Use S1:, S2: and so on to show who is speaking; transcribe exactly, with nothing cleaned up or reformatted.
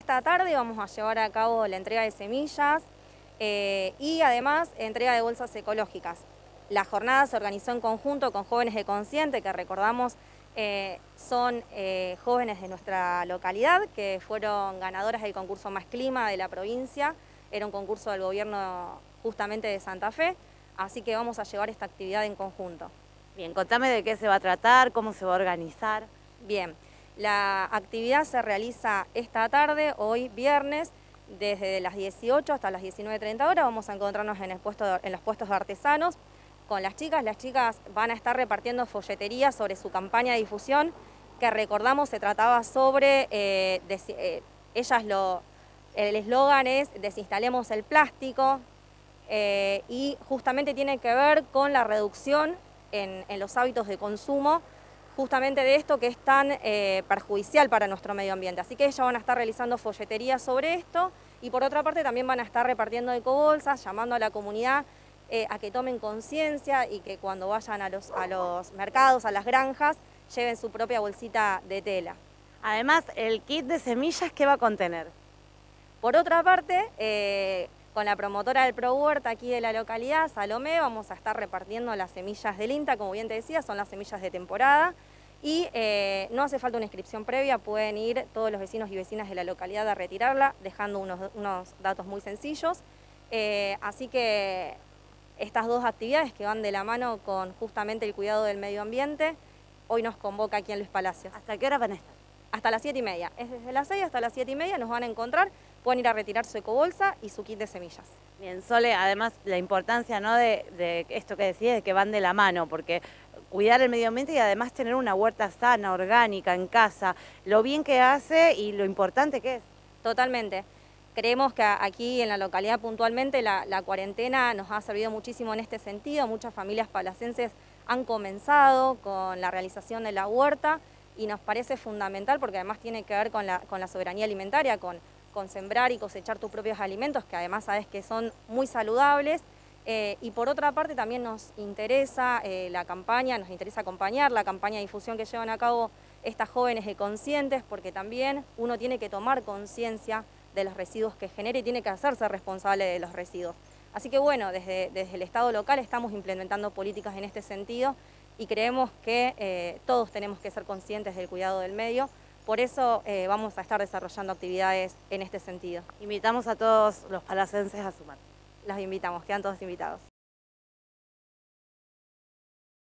S1: esta tarde vamos a llevar a cabo la entrega de semillas eh, y además entrega de bolsas ecológicas. La jornada se organizó en conjunto con Jóvenes de Consciente, que recordamos eh, son eh, jóvenes de nuestra localidad, que fueron ganadoras del concurso Más Clima de la provincia. Era un concurso del gobierno justamente de Santa Fe, así que vamos a llevar esta actividad en conjunto.
S2: Bien, contame de qué se va a tratar, cómo se va a organizar.
S1: Bien, la actividad se realiza esta tarde, hoy viernes, desde las dieciocho hasta las diecinueve treinta horas. Vamos a encontrarnos en, el puesto de, en los puestos de artesanos con las chicas. Las chicas van a estar repartiendo folletería sobre su campaña de difusión, que recordamos se trataba sobre, eh, des, eh, ellas lo, el eslogan es desinstalemos el plástico, eh, y justamente tiene que ver con la reducción en, en los hábitos de consumo, justamente de esto que es tan eh, perjudicial para nuestro medio ambiente. Así que ellas van a estar realizando folletería sobre esto y por otra parte también van a estar repartiendo ecobolsas, llamando a la comunidad eh, a que tomen conciencia y que cuando vayan a los, a los mercados, a las granjas, lleven su propia bolsita de tela.
S2: Además, el kit de semillas, ¿qué va a contener?
S1: Por otra parte, eh, con la promotora del Pro Huerta aquí de la localidad, Salomé, vamos a estar repartiendo las semillas del INTA, como bien te decía, son las semillas de temporada. Y eh, no hace falta una inscripción previa, pueden ir todos los vecinos y vecinas de la localidad a retirarla, dejando unos, unos datos muy sencillos. Eh, así que estas dos actividades que van de la mano con justamente el cuidado del medio ambiente, hoy nos convoca aquí en Luis Palacios.
S2: ¿Hasta qué hora van a estar?
S1: Hasta las siete y media. Es desde las seis hasta las siete y media, nos van a encontrar, pueden ir a retirar su ecobolsa y su kit de semillas.
S2: Bien, Sole, además la importancia, ¿no?, de, de esto que decías, de que van de la mano, porque cuidar el medio ambiente y además tener una huerta sana, orgánica, en casa, lo bien que hace y lo importante que es.
S1: Totalmente. Creemos que aquí en la localidad puntualmente la, la cuarentena nos ha servido muchísimo en este sentido. Muchas familias palacenses han comenzado con la realización de la huerta y nos parece fundamental porque además tiene que ver con la, con la soberanía alimentaria, con, con sembrar y cosechar tus propios alimentos, que además sabes que son muy saludables. Eh, y por otra parte también nos interesa eh, la campaña, nos interesa acompañar la campaña de difusión que llevan a cabo estas jóvenes de conscientes, porque también uno tiene que tomar conciencia de los residuos que genera y tiene que hacerse responsable de los residuos. Así que bueno, desde, desde el Estado local estamos implementando políticas en este sentido y creemos que eh, todos tenemos que ser conscientes del cuidado del medio. Por eso eh, vamos a estar desarrollando actividades en este sentido.
S2: Invitamos a todos los palacenses a sumar.
S1: Los invitamos, quedan todos invitados.